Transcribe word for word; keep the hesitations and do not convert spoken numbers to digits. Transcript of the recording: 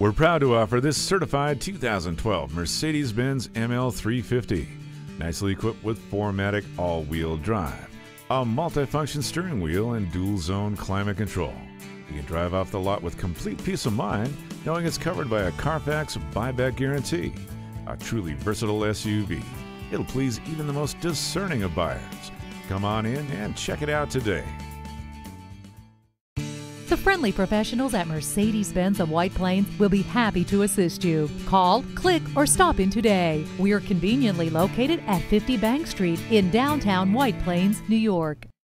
We're proud to offer this certified two thousand twelve Mercedes-Benz M L three fifty. Nicely equipped with four matic all-wheel drive, a multi-function steering wheel, and dual-zone climate control. You can drive off the lot with complete peace of mind knowing it's covered by a Carfax buyback guarantee. A truly versatile S U V. It'll please even the most discerning of buyers. Come on in and check it out today. The friendly professionals at Mercedes-Benz of White Plains will be happy to assist you. Call, click, or stop in today. We are conveniently located at fifty Bank Street in downtown White Plains, New York.